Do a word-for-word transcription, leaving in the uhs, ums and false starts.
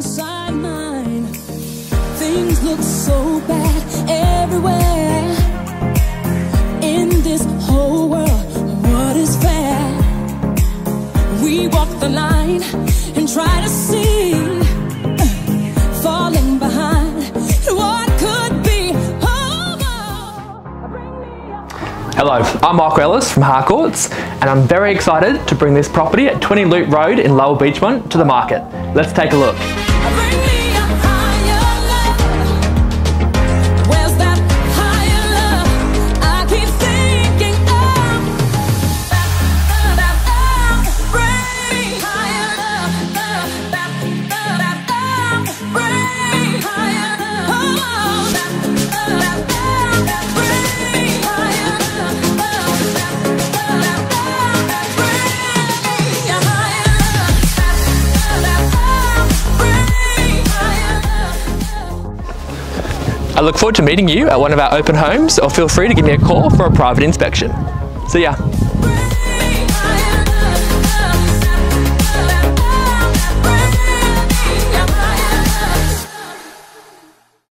inside mine. Things look so bad everywhere. In this whole world, what is fair? We walk the line and try to see, falling behind what could be. Hello, I'm Mark Ellis from Harcourts, and I'm very excited to bring this property at twenty Loop Road in Lower Beechmont to the market. Let's take a look. I look forward to meeting you at one of our open homes, or feel free to give me a call for a private inspection. See ya.